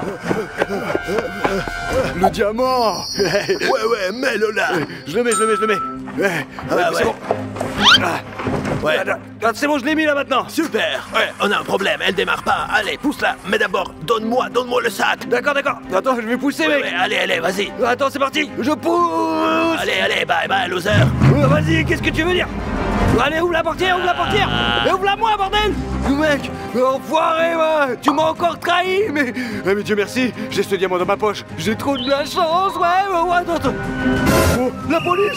Le diamant. Ouais, mets-le là. Je le mets. C'est bon. Ouais. C'est bon, je l'ai mis là maintenant. Super. Ouais, on a un problème, elle démarre pas. Allez, pousse-la. Mais d'abord, donne-moi le sac. D'accord. Attends, je vais pousser, mec. Ouais, allez, vas-y. Attends, c'est parti. Je pousse. Allez, bye, loser. Vas-y, qu'est-ce que tu veux dire? Allez, ouvre la portière. Mais ouvre-la-moi, bordel. Mec, enfoiré, ouais. Tu m'as encore trahi, mais Dieu merci, j'ai ce diamant dans ma poche. J'ai trop de la chance, ouais, attends. Oh, la police.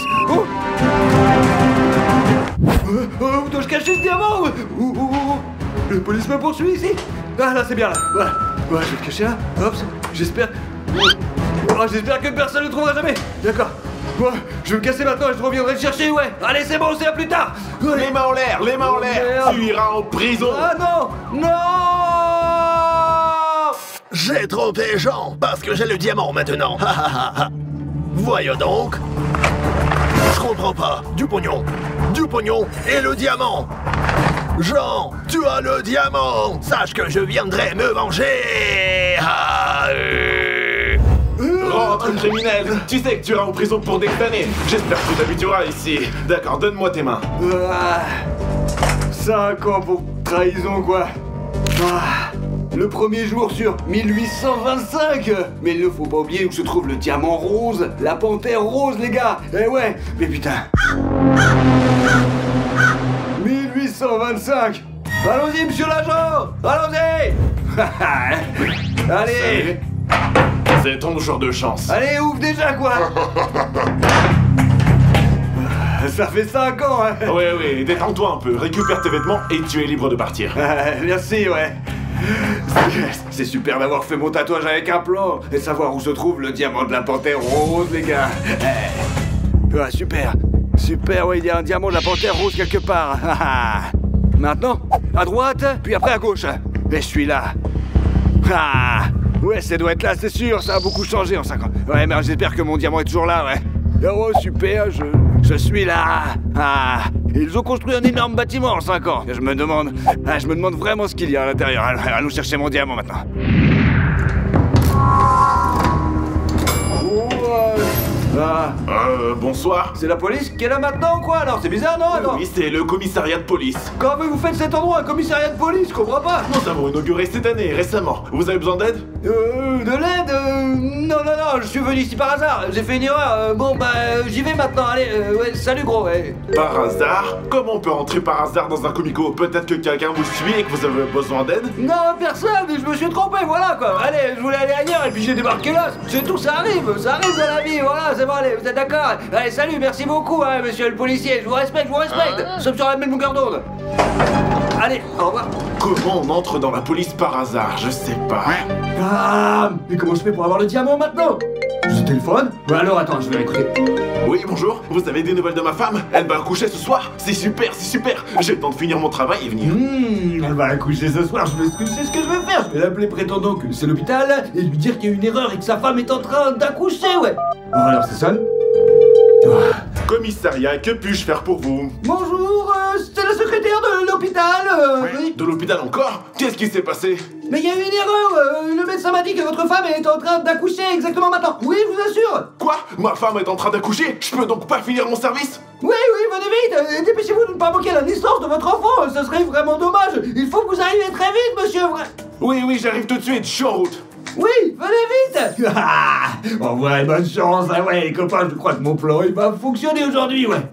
Où dois-je cacher ce diamant? La police me poursuit ici. Ah là, c'est bien là. Voilà. Ouais, je vais le cacher là. Hop, j'espère. J'espère que personne ne le trouvera jamais. D'accord. Ouais, je vais me casser maintenant et je reviendrai le chercher, ouais. Allez, c'est bon, c'est à plus tard. Les mains en l'air. Merde. Tu iras en prison. Ah non. J'ai trompé Jean parce que j'ai le diamant maintenant. Voyons donc. Je comprends pas. Du pognon et le diamant. Jean, tu as le diamant. Sache que je viendrai me venger. Rentre, criminel. Tu sais que tu iras en prison pour des années. J'espère que tu t'habitueras ici. D'accord, donne-moi tes mains. 5 ans pour trahison, quoi. Le premier jour sur 1825. Mais il ne faut pas oublier où se trouve le diamant rose, la panthère rose, les gars. Eh ouais, mais putain. 1825. Allons-y, monsieur l'agent. Allons-y. Allez. C'est ton jour de chance. Allez, ouvre déjà, quoi. Ça fait 5 ans, hein. Oui, détends-toi un peu. Récupère tes vêtements et tu es libre de partir. Merci, ouais. C'est super d'avoir fait mon tatouage avec un plan et savoir où se trouve le diamant de la panthère rose, les gars. Ouais, super, ouais, il y a un diamant de la panthère rose quelque part. Maintenant, à droite, puis après à gauche. Et je suis là. Ouais, ça doit être là, c'est sûr, ça a beaucoup changé en 5 ans. Ouais, mais j'espère que mon diamant est toujours là, ouais. Oh, super, je suis là. Ils ont construit un énorme bâtiment en 5 ans. Je me demande vraiment ce qu'il y a à l'intérieur. Allons chercher mon diamant maintenant. Bonsoir. C'est la police qui est là maintenant ou quoi alors? C'est bizarre, non? Attends. Oui, c'est le commissariat de police. Quand vous faites cet endroit un commissariat de police? Je comprends pas. Nous avons inauguré cette année, récemment. Vous avez besoin d'aide? De l'aide? Non, je suis venu ici par hasard. J'ai fait une erreur. J'y vais maintenant. Allez, ouais, salut gros, ouais. Par hasard? Comment on peut entrer par hasard dans un comico? Peut-être que quelqu'un vous suit et que vous avez besoin d'aide? Non, personne, je me suis trompé, voilà quoi. Allez, je voulais aller ailleurs et puis j'ai débarqué là. C'est tout, ça arrive dans la vie, voilà, c'est bon, allez, vous êtes d'accord? Allez, salut, merci beaucoup, hein, monsieur le policier, je vous respecte. Nous sommes sur la même longueur d'onde. Allez, au revoir. Comment on entre dans la police par hasard? Je sais pas. Mais comment je fais pour avoir le diamant maintenant? Je téléphone? Alors attends, je vais écouter. Oui, bonjour, vous avez des nouvelles de ma femme? Elle va accoucher ce soir? C'est super. J'ai le temps de finir mon travail et venir. Elle va accoucher ce soir, je sais ce que je vais faire. Je vais l'appeler prétendant que c'est l'hôpital et lui dire qu'il y a une erreur et que sa femme est en train d'accoucher, ouais. Alors c'est ça? Commissariat, que puis-je faire pour vous? Bonjour, c'est la secrétaire de l'hôpital. Oui. De l'hôpital encore? Qu'est-ce qui s'est passé? Mais il y a eu une erreur. Le médecin m'a dit que votre femme est en train d'accoucher exactement maintenant. Oui, je vous assure. Quoi? Ma femme est en train d'accoucher? Je peux donc pas finir mon service? Oui, venez vite. Dépêchez-vous de ne pas manquer la naissance de votre enfant. Ce serait vraiment dommage. Il faut que vous arriviez très vite, monsieur. Oui, j'arrive tout de suite. Je suis en route. Oui, venez vite. Au revoir et bonne chance. Ouais, les copains, je crois que mon plan, il va fonctionner aujourd'hui, ouais.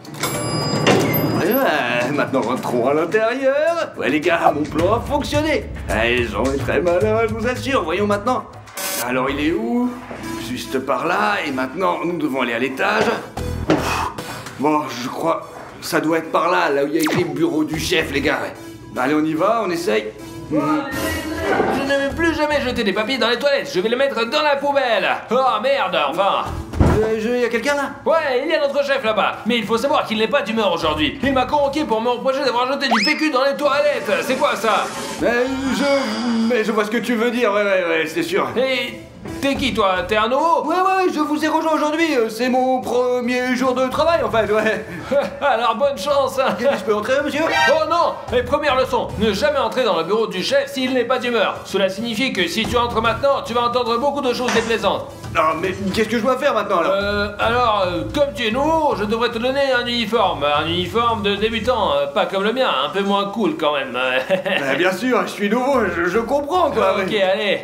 Maintenant rentrons à l'intérieur. Ouais les gars, mon plan a fonctionné. Jean est très malin, je vous assure. Voyons maintenant. Alors il est où? Juste par là. Et maintenant nous devons aller à l'étage. Bon, je crois ça doit être par là, là où il y a écrit bureau du chef, les gars. Allez, on y va, on essaye. Je ne vais plus jamais jeter des papiers dans les toilettes. Je vais les mettre dans la poubelle. Oh merde, enfin. Y a quelqu'un là? Ouais, il y a notre chef là-bas. Mais il faut savoir qu'il n'est pas d'humeur aujourd'hui. Il m'a convoqué pour me reprocher d'avoir jeté du PQ dans les toilettes. C'est quoi ça? Mais je vois ce que tu veux dire, ouais, c'est sûr. Et T'es qui toi? T'es un nouveau? Ouais, je vous ai rejoint aujourd'hui, c'est mon premier jour de travail en fait, ouais. Alors bonne chance hein. Je peux entrer, monsieur? Oh non! Et première leçon, ne jamais entrer dans le bureau du chef s'il n'est pas d'humeur. Cela signifie que si tu entres maintenant, tu vas entendre beaucoup de choses déplaisantes. Non, mais qu'est-ce que je dois faire maintenant alors? Comme tu es nouveau, je devrais te donner un uniforme de débutant, pas comme le mien, un peu moins cool quand même. Bien sûr, je suis nouveau, je comprends quoi. Ok, allez.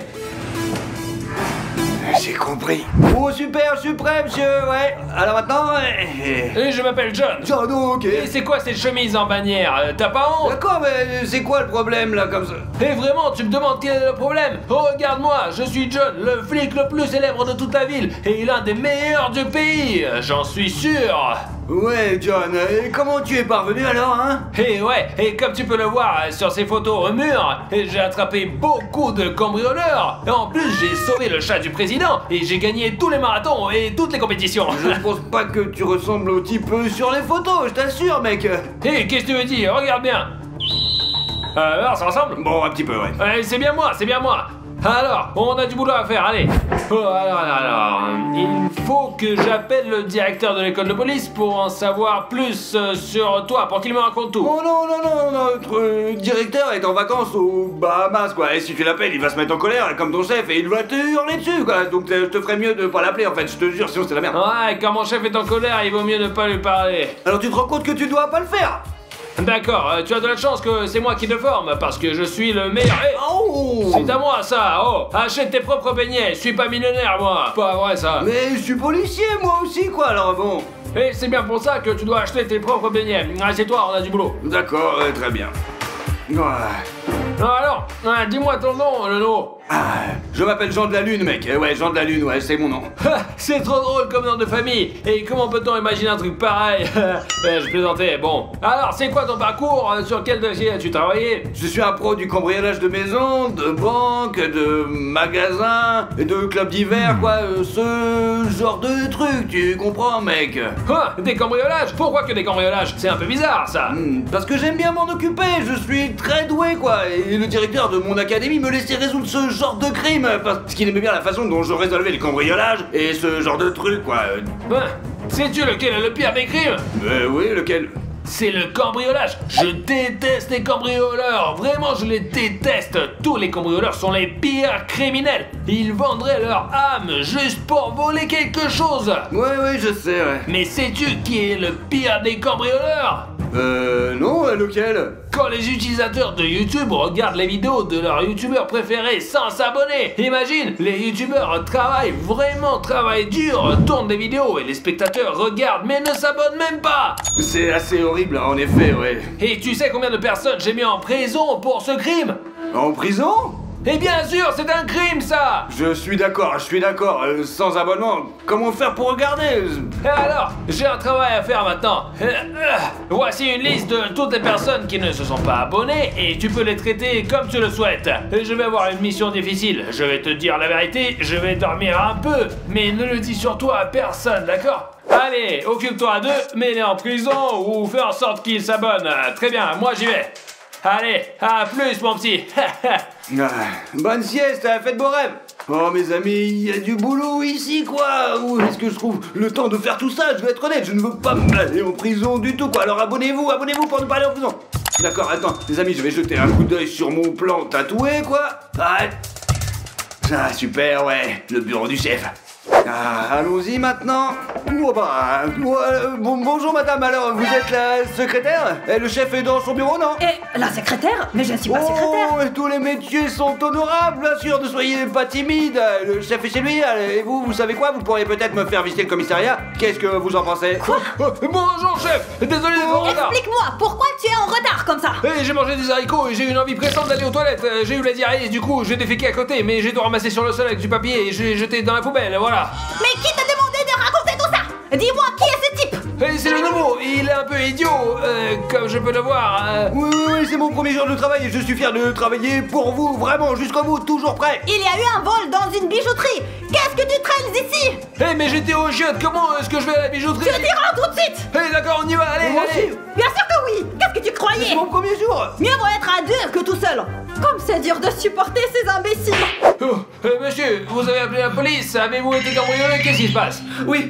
J'ai compris. Oh super, suprême, monsieur, ouais. Alors maintenant... Et je m'appelle John. John, ok. Et c'est quoi cette chemise en bannière? T'as pas honte? D'accord, mais c'est quoi le problème là comme ça? Et vraiment, tu me demandes quel est le problème? Oh, regarde-moi, je suis John, le flic le plus célèbre de toute la ville et l'un des meilleurs du pays, j'en suis sûr. Ouais, John, et comment tu es parvenu alors, hein? Et ouais, et comme tu peux le voir sur ces photos au mur, j'ai attrapé beaucoup de cambrioleurs. Et en plus, j'ai sauvé le chat du président et j'ai gagné tous les marathons et toutes les compétitions. Je ne pense pas que tu ressembles au type sur les photos, je t'assure, mec. Hé, qu'est-ce que tu veux dire? Regarde bien. Alors, ça ressemble? Bon, un petit peu, ouais. C'est bien moi, c'est bien moi. Alors, on a du boulot à faire, allez. Oh, alors, il faut que j'appelle le directeur de l'école de police pour en savoir plus sur toi, pour qu'il me raconte tout. Oh non, notre directeur est en vacances aux Bahamas, quoi. Et si tu l'appelles, il va se mettre en colère, comme ton chef, et il va te hurler dessus, quoi. Donc je te ferais mieux de pas l'appeler, en fait, je te jure, sinon c'est la merde. Ouais, quand mon chef est en colère, il vaut mieux ne pas lui parler. Alors tu te rends compte que tu dois pas le faire? D'accord, tu as de la chance que c'est moi qui te forme, parce que je suis le meilleur. Hey, Oh! c'est à moi ça, oh! Achète tes propres beignets, je suis pas millionnaire moi! Pas vrai ça! Mais je suis policier, moi aussi, quoi, alors bon. Et c'est bien pour ça que tu dois acheter tes propres beignets. Assieds-toi, on a du boulot. D'accord, très bien. Ouais. Alors, dis-moi ton nom, le nom. Je m'appelle Jean de la Lune, mec. Ouais, Jean de la Lune, ouais, c'est mon nom. C'est trop drôle comme nom de famille. Et comment peut-on imaginer un truc pareil? Je plaisantais, bon. Alors, c'est quoi ton parcours? Sur quel dossier as-tu travaillé? Je suis un pro du cambriolage de maisons, de banques, de magasins, et de clubs d'hiver, quoi. Ce genre de truc, tu comprends, mec? Des cambriolages? Pourquoi que des cambriolages? C'est un peu bizarre, ça. Parce que j'aime bien m'en occuper, je suis très doué, quoi. Et le directeur de mon académie me laissait résoudre ce genre de crime, parce qu'il aimait bien la façon dont je résolvais les cambriolages et ce genre de truc, quoi. Sais-tu lequel est le pire des crimes? Oui, lequel? C'est le cambriolage. Je déteste les cambrioleurs. Vraiment, je les déteste. Tous les cambrioleurs sont les pires criminels. Ils vendraient leur âme juste pour voler quelque chose. Ouais, je sais, ouais. Mais sais-tu qui est le pire des cambrioleurs? Non, lequel? Quand les utilisateurs de YouTube regardent les vidéos de leurs youtubeurs préférés sans s'abonner. Imagine, les youtubeurs travaillent dur, tournent des vidéos et les spectateurs regardent mais ne s'abonnent même pas. C'est assez horrible, en effet, ouais. Et tu sais combien de personnes j'ai mis en prison pour ce crime? En prison? Et bien sûr, c'est un crime ça! Je suis d'accord, sans abonnement, comment faire pour regarder? Et alors, j'ai un travail à faire maintenant. Voici une liste de toutes les personnes qui ne se sont pas abonnées et tu peux les traiter comme tu le souhaites. Je vais avoir une mission difficile, je vais te dire la vérité, je vais dormir un peu, mais ne le dis surtout à personne, d'accord? Allez, occupe-toi d'eux, mets-les en prison ou fais en sorte qu'ils s'abonnent. Très bien, moi j'y vais. Allez, à plus mon petit. Bonne sieste, faites beaux rêves. Oh mes amis, il y a du boulot ici quoi. Où est-ce que je trouve le temps de faire tout ça? Je vais être honnête, je ne veux pas aller en prison du tout quoi. Alors abonnez-vous pour ne pas aller en prison. D'accord, attends, les amis, je vais jeter un coup d'œil sur mon plan tatoué quoi. Super, ouais, le bureau du chef. Allons-y maintenant. Bonjour madame, alors vous êtes la secrétaire? Et le chef est dans son bureau, non? Et la secrétaire? Mais je ne suis pas secrétaire. Tous les métiers sont honorables, bien sûr, ne soyez pas timide. Le chef est chez lui, et vous savez quoi? Vous pourriez peut-être me faire visiter le commissariat. Qu'est-ce que vous en pensez? Quoi? Bonjour chef, désolé d'être en retard. Explique-moi, pourquoi tu es en retard comme ça? J'ai mangé des haricots et j'ai eu une envie pressante d'aller aux toilettes. J'ai eu la diarrhée, du coup j'ai déféqué à côté, mais j'ai tout ramassé sur le sol avec du papier et je l'ai jeté dans la poubelle, voilà. Mais qui t'a demandé de raconter tout ça? Dis-moi, qui est ce type? C'est le nouveau, il est un peu idiot, comme je peux le voir. Oui, c'est mon premier jour de travail et je suis fier de travailler pour vous, vraiment, jusqu'au bout, toujours prêt. Il y a eu un vol dans une bijouterie. Qu'est-ce que tu traînes ici? Mais j'étais au chiottes, comment est-ce que je vais à la bijouterie? Je t'y rends tout de suite. D'accord, on y va, allez. Bien sûr que oui. Qu'est-ce que tu croyais? travailler. C'est mon premier jour. Mieux vaut être à deux que tout seul. Comme c'est dur de supporter ces imbéciles. Oh, monsieur, vous avez appelé la police? Avez-vous été cambriolé? Qu'est-ce qui se passe? Oui,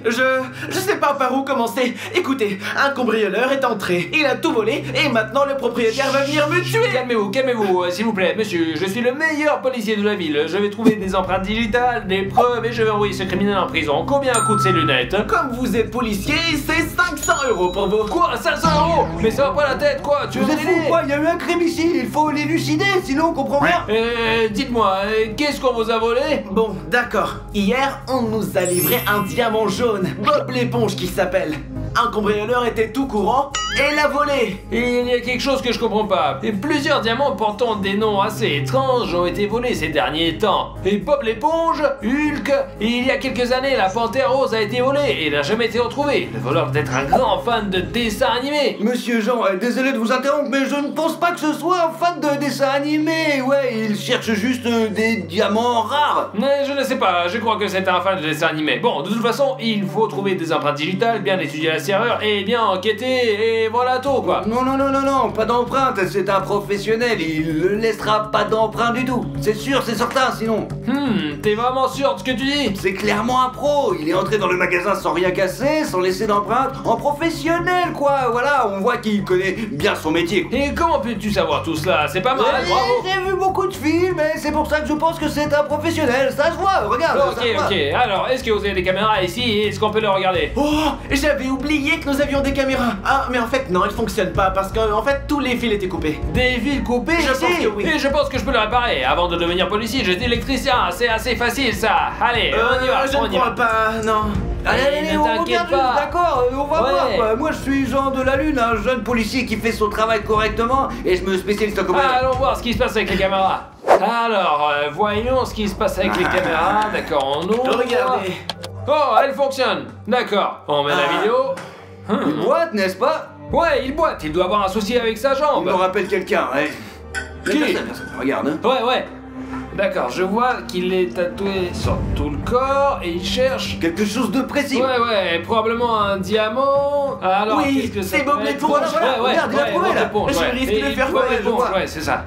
je sais pas par où commencer. Écoutez, un cambrioleur est entré, il a tout volé et maintenant le propriétaire va venir me tuer. Calmez-vous, s'il vous plaît, monsieur. Je suis le meilleur policier de la ville. Je vais trouver des empreintes digitales, des preuves et je vais envoyer ce criminel en prison. Combien coûtent ces lunettes? Comme vous êtes policier, c'est 500 € pour vous. Quoi? 500 €? Mais ça va pas la tête, quoi? Tu Vous veux êtes fous, quoi? Il y a eu un crime ici. Il faut l'élucider, sinon on comprend rien. Dites-moi, qu'est-ce qu'on vous a volé? Bon, d'accord. Hier, on nous a livré un diamant jaune, Bob l'éponge qui s'appelle. Un cambrioleur était tout courant et l'a volé. Il y a quelque chose que je comprends pas. Et plusieurs diamants portant des noms assez étranges ont été volés ces derniers temps. Et Bob l'éponge, Hulk, et il y a quelques années, la panthère rose a été volée et n'a jamais été retrouvée. Le voleur doit être un grand fan de dessins animés. Monsieur Jean, désolé de vous interrompre, mais je ne pense pas que ce soit un fan de dessin animé. Ouais, il cherche juste des diamants rares. Mais je ne sais pas, je crois que c'est un fan de dessins animés. Bon, de toute façon, il faut trouver des empreintes digitales, bien étudier la serrure et bien enquêter et voilà tout quoi. Non, pas d'empreinte, c'est un professionnel, il ne laissera pas d'empreinte du tout. C'est sûr, c'est certain, sinon. T'es vraiment sûr de ce que tu dis? C'est clairement un pro, il est entré dans le magasin sans rien casser, sans laisser d'empreinte, en professionnel quoi, voilà, on voit qu'il connaît bien son métier. Et comment peux-tu savoir tout cela? C'est pas mal, bravo. J'ai vu beaucoup de films et c'est pour ça que je pense que c'est un professionnel, ça se voit, regarde. ça se voit. Ok, alors, est-ce que vous avez des caméras ici et est-ce qu'on peut les regarder? Oh, j'avais oublié que nous avions des caméras. Ah, mais en fait, non, ils fonctionnent pas parce que, en fait, tous les fils étaient coupés. Des fils coupés Je ici? pense que oui. Et je pense que je peux le réparer. Avant de devenir policier, j'étais électricien, c'est assez facile ça. Allez, on y va, Je on ne y va. crois pas, non. Allez, ne on t'inquiète regarde juste, pas. d'accord, on va Ouais. voir quoi. Moi je suis Jean de la Lune, un jeune policier qui fait son travail correctement et je me spécialise en commande. Allons voir ce qui se passe avec les caméras. Alors, voyons ce qui se passe avec les caméras. D'accord, on ouvre. Regardez. Oh, elle fonctionne. D'accord, on met la vidéo. Une boîte, n'est-ce pas? Ouais, il boite, il doit avoir un souci avec sa Il jambe. me rappelle quelqu'un, ouais. Qui? Personne, regarde. Hein. Ouais. D'accord, je vois qu'il est tatoué sur tout le corps et il cherche. Quelque chose de précis. Ouais, probablement un diamant. Alors, Oui, qu'est-ce que ça c'est peut Bob être? l'éponge. Voilà, regarde, il a trouvé, Bob là. l'éponge, Je ouais. risque Et de faire Bob quoi, je l'éponge, vois. ouais, c'est ça.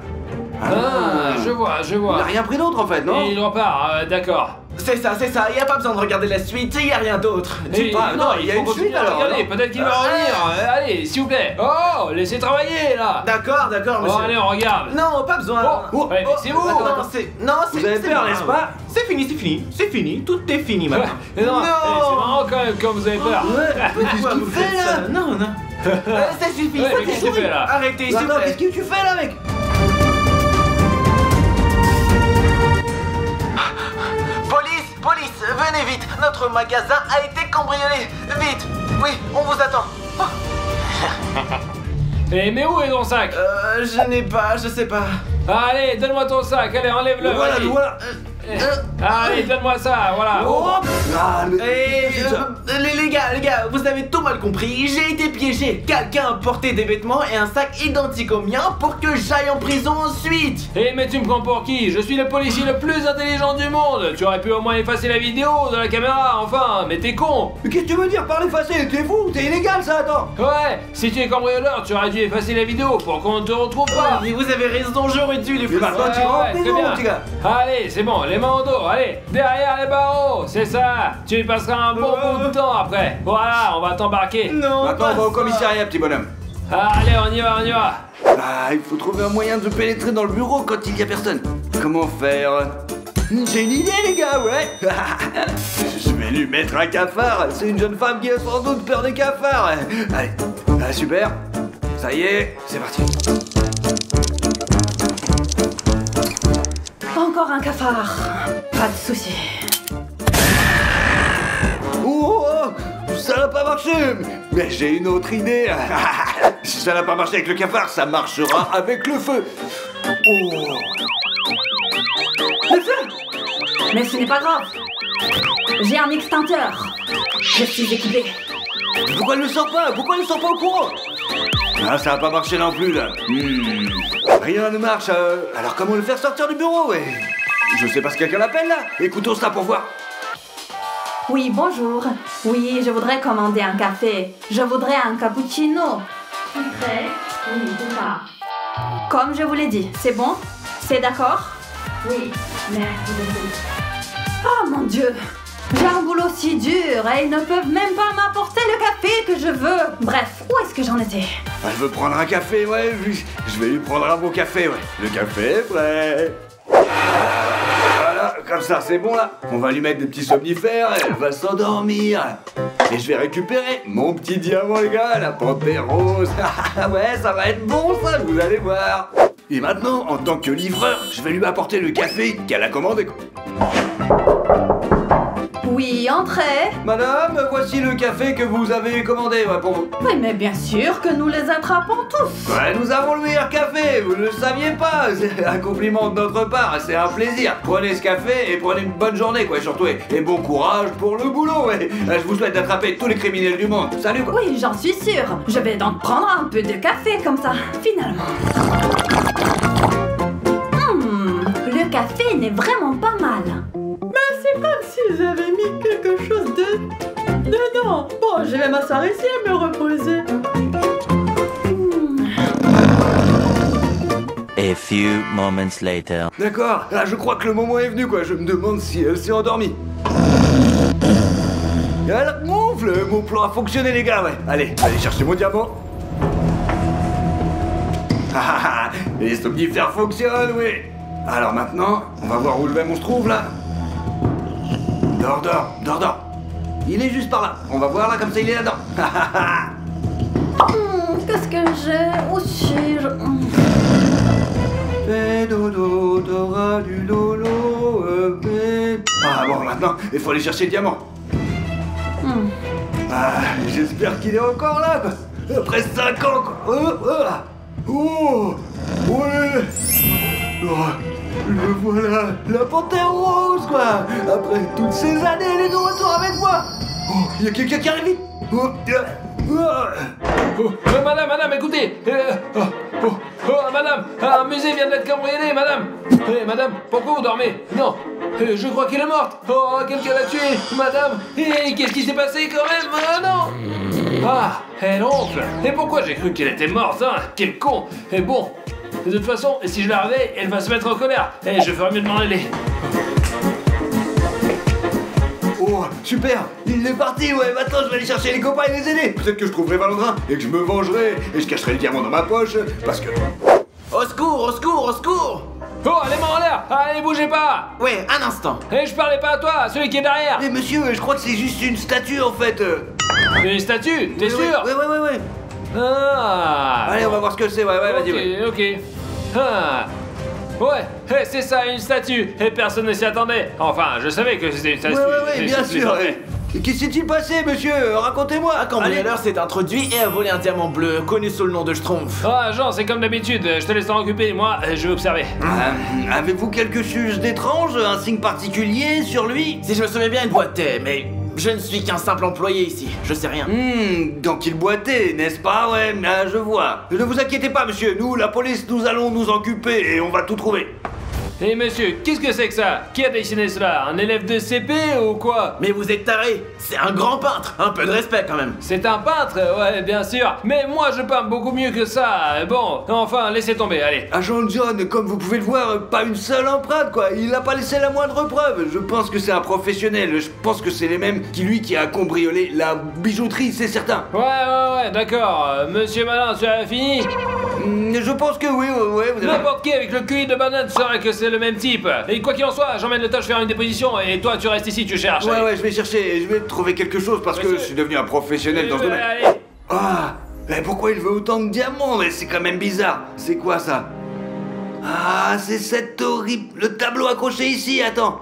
Je vois. Il n'a rien pris d'autre en fait, non? Et il repart, d'accord. C'est ça, y a pas besoin de regarder la suite, y a rien d'autre. Et- non, il y a faut une continuer suite, à alors, regarder, non? peut-être qu'il va revenir. Allez, s'il vous plaît. Oh, laissez travailler là. D'accord, Bon, monsieur. allez, on regarde. Non, pas besoin. Oh, ouais, mais c'est vous. Non, c'est Vous avez c'est peur, bon. n'est-ce pas? C'est fini, tout est fini maintenant. Mais non, Non. c'est marrant quand même quand vous avez peur. Pourquoi qu'il vous fait, faites là ça? Non. Ça suffit, Ouais, ça mais qu'est-ce que tu suffit. fais, là? Arrêtez, s'il vous Attends, plaît. qu'est-ce que tu fais là, mec? Police, venez vite. Notre magasin a été cambriolé. Vite. Oui, on vous attend. Et mais où est ton sac? Je n'ai pas, je sais pas. Allez, donne-moi ton sac, allez, enlève-le. Voilà, vas-y. voilà. Allez, donne-moi ça, voilà. Oh, ah, mais- Et c'est ça. les gars, vous avez tout mal compris. J'ai été piégé. Quelqu'un a porté des vêtements et un sac identique au mien pour que j'aille en prison ensuite. Eh mais tu me prends pour qui? Je suis le policier le plus intelligent du monde. Tu aurais pu au moins effacer la vidéo de la caméra, enfin, mais t'es con. Mais qu'est-ce que tu veux dire par l'effacer? T'es fou? C'est illégal ça, attends! Ouais, si tu es cambrioleur, tu aurais dû effacer la vidéo pour qu'on ne te retrouve pas. Mais vous avez raison, j'aurais dû les Mais faire. maintenant tu rentres en très prison, bien. petit gars! Allez, c'est bon, les mains au dos, allez, derrière les barreaux, c'est ça. Tu y passeras un bon bout de temps après. Voilà, on va t'embarquer. Non, Maintenant pas on va au ça. commissariat, petit bonhomme. Allez, on y va. Ah, il faut trouver un moyen de pénétrer dans le bureau quand il y a personne. Comment faire? J'ai une idée, les gars, ouais! Je vais lui mettre un cafard. C'est une jeune femme qui a sans doute peur des cafards. Allez, ah, super. Ça y est, c'est parti. Encore un cafard. Pas de souci. Oh, ça n'a pas marché. Mais j'ai une autre idée. Si ça n'a pas marché avec le cafard, ça marchera avec le feu. Oh. Le feu! Mais ce n'est pas grave. J'ai un extincteur. Je suis équipée. Pourquoi elle ne sort pas? Pourquoi elle ne sort pas au courant? Ah, ça n'a pas marché non plus, là. Rien ne marche. Alors comment le faire sortir du bureau, ouais? Je sais pas ce que quelqu'un l'appelle, là. Écoutons ça pour voir. Oui, bonjour. Oui, je voudrais commander un café. Je voudrais un cappuccino. Sucré, Oui, c'est ça. Comme je vous l'ai dit, c'est bon? C'est d'accord? Oui, merci beaucoup. Oh mon Dieu! J'ai un boulot si dur et ils ne peuvent même pas m'apporter le café que je veux. Bref, où est-ce que j'en étais? Elle veut prendre un café, ouais. Je vais lui prendre un beau café, ouais. Le café est prêt. Voilà, comme ça, c'est bon là. On va lui mettre des petits somnifères, elle va s'endormir. Et je vais récupérer mon petit diamant, les gars, la panthère rose. Ouais, ça va être bon ça, vous allez voir. Et maintenant, en tant que livreur, je vais lui apporter le café qu'elle a commandé. Oui, entrez. Madame, voici le café que vous avez commandé, ouais, pour vous. Oui, mais bien sûr que nous les attrapons tous. Ouais, nous avons le meilleur café, vous ne le saviez pas. C'est un compliment de notre part, c'est un plaisir. Prenez ce café et prenez une bonne journée, quoi, surtout. Et bon courage pour le boulot, ouais. Je vous souhaite d'attraper tous les criminels du monde. Salut, quoi. Oui, j'en suis sûre. Je vais donc prendre un peu de café comme ça, finalement. Le café n'est vraiment pas mal. Mais c'est comme si j'avais mis quelque chose dedans. Bon, je vais m'asseoir ici et me reposer. A few moments later. D'accord, là, je crois que le moment est venu, quoi. Je me demande si elle s'est endormie. Elle gonfle, mon plan a fonctionné, les gars, ouais. Allez chercher mon diamant. Les somnifères fonctionnent, oui. Alors maintenant, on va voir où le mec on se trouve là. Dors. Il est juste par là. On va voir là, comme ça il est là-dedans. Qu'est-ce que j'ai aussi? Fais dodo, t'auras du lolo. Ah bon, maintenant, il faut aller chercher le diamant. Ah, j'espère qu'il est encore là, quoi. Après 5 ans, quoi. Oh, ouais. Oh, le voilà, la panthère rose, quoi. Après toutes ces années, elle est de retour avec moi. Oh, il y a quelqu'un qui arrive vite. Madame, écoutez. Madame, un musée vient d'être cambriolé, madame. Madame, pourquoi vous dormez? Non, je crois qu'elle est morte. Oh, quelqu'un l'a tuée, madame. Et qu'est-ce qui s'est passé quand même? Non. Ah, elle ronfle. Et pourquoi j'ai cru qu'elle était morte, hein? Quel con. Et bon, de toute façon, si je la réveille, elle va se mettre en colère. Et je ferai mieux de m'en aller. Oh, super, il est parti, ouais. Maintenant, je vais aller chercher les copains et les aider. Peut-être que je trouverai Valandrin et que je me vengerai. Et je cacherai le diamant dans ma poche, parce que... Au secours, au secours, au secours! Oh, les mains en l'air. Allez, bougez pas. Ouais, un instant. Et je parlais pas à toi, à celui qui est derrière. Mais monsieur, je crois que c'est juste une statue, en fait. Une statue? T'es sûr? Ouais. Ah. Allez, on va voir ce que c'est, ouais, vas-y, ouais. Ok. Ah. Ouais, c'est ça, une statue. Et personne ne s'y attendait. Enfin, je savais que c'était une statue. Ouais, bien sûr. Qu'est-ce qui s'est passé, monsieur? Racontez-moi. Un cambrioleur s'est introduit et a volé un diamant bleu, connu sous le nom de Schtroumpf. Ah, Jean, c'est comme d'habitude. Je te laisse t'en occuper. Moi, je vais observer. Avez-vous quelque chose d'étrange? Un signe particulier sur lui? Si je me souviens bien, il boitait, mais je ne suis qu'un simple employé ici. Je sais rien. Donc il boitait, n'est-ce pas? Ouais, je vois. Ne vous inquiétez pas, monsieur. Nous, la police, nous allons nous occuper et on va tout trouver. Et monsieur, qu'est-ce que c'est que ça? Qui a dessiné cela? Un élève de CP ou quoi? Mais vous êtes taré. C'est un grand peintre. Un peu de respect quand même. C'est un peintre? Ouais, bien sûr. Mais moi, je peins beaucoup mieux que ça. Bon, enfin, laissez tomber, allez. Agent John, comme vous pouvez le voir, pas une seule empreinte, quoi. Il n'a pas laissé la moindre preuve. Je pense que c'est un professionnel. Je pense que c'est les mêmes qui a cambriolé la bijouterie, c'est certain. Ouais, d'accord. Monsieur Malin, tu as fini? Je pense que oui, ouais, vous avez... N'importe qui avec le QI de banane saurait que c'est le même type. Et quoi qu'il en soit, j'emmène le tâche faire une déposition et toi, tu restes ici, tu cherches. Ouais, je vais chercher, je vais trouver quelque chose parce que je suis devenu un professionnel dans ce domaine. Allez. Ah, mais pourquoi il veut autant de diamants? Mais c'est quand même bizarre. C'est quoi ça? Ah, c'est cette horrible... Le tableau accroché ici, attends.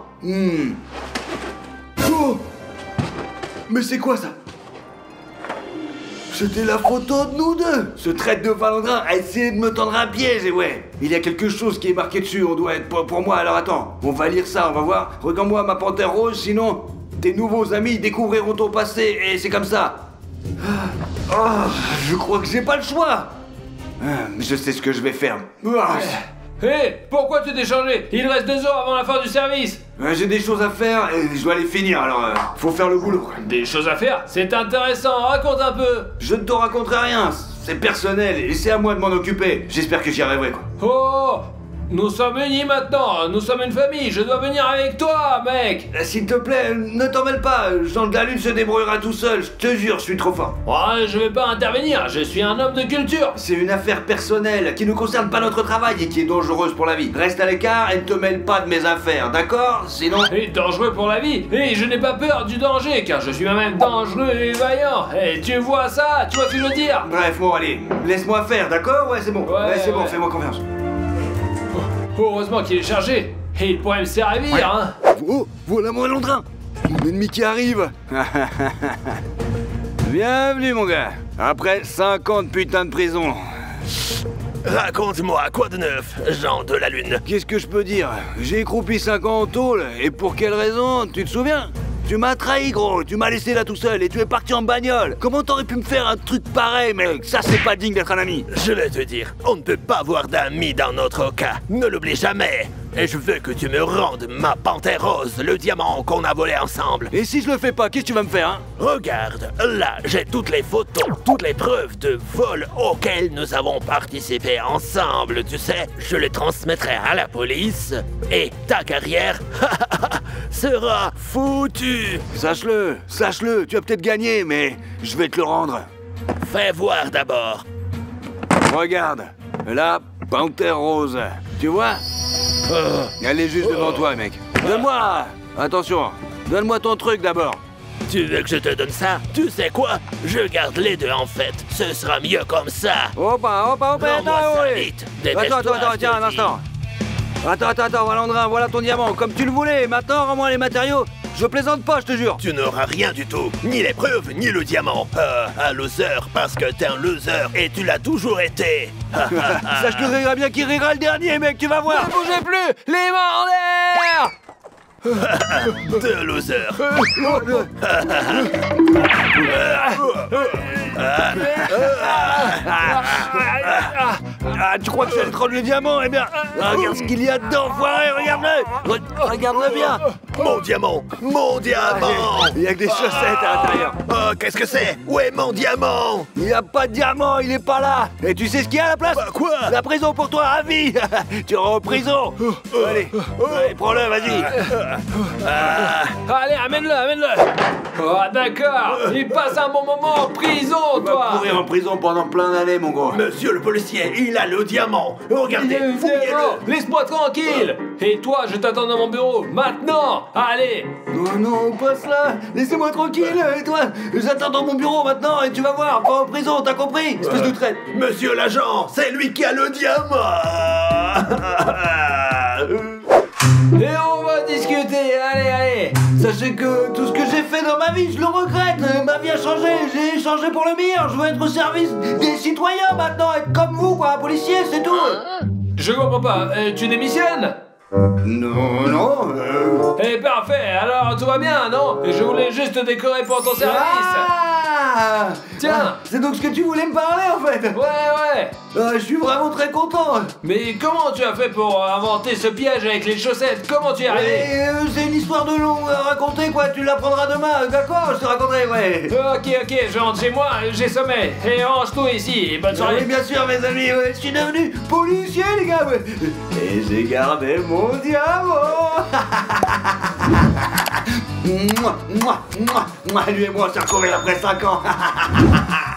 Oh! Mais c'est quoi ça? C'était la photo de nous deux. Ce traître de Valandrin a essayé de me tendre un piège et ouais, il y a quelque chose qui est marqué dessus, on doit être pour moi, alors attends, on va lire ça, on va voir. Regarde-moi ma panthère rose, sinon tes nouveaux amis découvriront ton passé et c'est comme ça. Je crois que j'ai pas le choix. Je sais ce que je vais faire. Hé, pourquoi tu t'es changé? Il reste 2 heures avant la fin du service. J'ai des choses à faire et je dois les finir, alors faut faire le boulot. Des choses à faire? C'est intéressant, raconte un peu. Je ne te raconterai rien, c'est personnel et c'est à moi de m'en occuper. J'espère que j'y arriverai, quoi. Oh! Nous sommes unis maintenant, nous sommes une famille, je dois venir avec toi, mec! S'il te plaît, ne t'en mêle pas, Jean de la Lune se débrouillera tout seul, je te jure, je suis trop fort. Ouais, je vais pas intervenir, je suis un homme de culture! C'est une affaire personnelle qui ne concerne pas notre travail et qui est dangereuse pour la vie. Reste à l'écart et ne te mêle pas de mes affaires, d'accord? Sinon... Et dangereux pour la vie, et je n'ai pas peur du danger, car je suis même dangereux et vaillant! Et tu vois ça? Tu vois ce que je veux dire? Bref, bon, allez, laisse-moi faire, d'accord? Ouais, c'est bon, Ouais, c'est bon, ouais. fais-moi confiance. Heureusement qu'il est chargé, et il pourrait me servir, hein! Oh, voilà mon Londrin. Mon ennemi qui arrive. Bienvenue, mon gars. Après 50 putains de prison. Raconte-moi, quoi de neuf, Jean de la Lune? Qu'est-ce que je peux dire? J'ai croupi 5 ans en tôle, et pour quelle raison? Tu te souviens? Tu m'as trahi, gros, tu m'as laissé là tout seul et tu es parti en bagnole. Comment t'aurais pu me faire un truc pareil, mec? Ça, c'est pas digne d'être un ami. Je vais te dire, on ne peut pas avoir d'amis dans notre cas. Ne l'oublie jamais. Et je veux que tu me rendes ma panthère rose, le diamant qu'on a volé ensemble. Et si je le fais pas, qu'est-ce que tu vas me faire, hein? Regarde, là, j'ai toutes les photos, toutes les preuves de vol auxquels nous avons participé ensemble, tu sais. Je les transmettrai à la police et ta carrière sera foutue. Sache-le, tu as peut-être gagné, mais je vais te le rendre. Fais voir d'abord. Regarde, la panthère rose, tu vois? Elle est juste devant toi, mec. Donne-moi! Attention, donne-moi ton truc d'abord. Tu veux que je te donne ça? Tu sais quoi? Je garde les deux en fait. Ce sera mieux comme ça. Hoppa, Rends-moi ça oui. vite. Dépêche-toi, Attends, je te tiens, un dis. instant. Attends, Valandrin, voilà ton diamant, comme tu le voulais. Maintenant, rends-moi les matériaux. Je plaisante pas, je te jure. Tu n'auras rien du tout. Ni les preuves, ni le diamant. Un loser parce que t'es un loser et tu l'as toujours été. Ça, je te rirai bien qui rira le dernier, mec, tu vas voir. Ne bougez plus! Les mains en l'air! Deux losers. Ah, tu crois que je vais te rendre le diamant? Eh bien, regarde ce qu'il y a dedans, foiré, regarde-le. Regarde-le bien. Mon diamant. Mon diamant. Il y a que des chaussettes à l'intérieur. Oh, qu'est-ce que c'est? Où est mon diamant? Il n'y a pas de diamant, il est pas là. Et tu sais ce qu'il y a à la place? Bah, quoi? La prison pour toi, à vie. Tu iras en prison. Allez, prends-le, vas-y. Allez, amène-le! Oh, d'accord! Il passe un bon moment en prison, Tu vas toi! pourrir en prison pendant plein d'années, mon gros. Monsieur le policier, il a le diamant. Regardez, fouillez-le. Laisse-moi tranquille! Et toi, je t'attends dans mon bureau, maintenant! Allez! Non, passe là. Laissez-moi tranquille. Et toi, j'attends dans mon bureau maintenant et tu vas voir, pas en prison, t'as compris? Espèce de traite. Monsieur l'agent, c'est lui qui a le diamant. Et on va discuter, allez! Sachez que tout ce que j'ai fait dans ma vie, je le regrette. Ma vie a changé, j'ai changé pour le meilleur. Je veux être au service des citoyens maintenant, être comme vous, quoi, un policier, c'est tout. Je comprends pas, tu démissionnes? Non. Eh parfait, alors tout va bien, non? Je voulais juste te décorer pour ton service! Ah Tiens. C'est donc ce que tu voulais me parler, en fait. Ouais! Je suis vraiment très content. Mais comment tu as fait pour inventer ce piège avec les chaussettes? Comment tu y es arrivé? Et, c'est une histoire de long à raconter, quoi. Tu l'apprendras demain, d'accord? Je te raconterai, ouais. Ok, je rentre chez moi, j'ai sommeil. Et range tout ici, et bonne Oui, soirée. bien sûr, mes amis, ouais, je suis devenu policier, les gars. Ouais. Et j'ai gardé mon diamant. Lui et moi, on s'est retrouvés après 5 ans.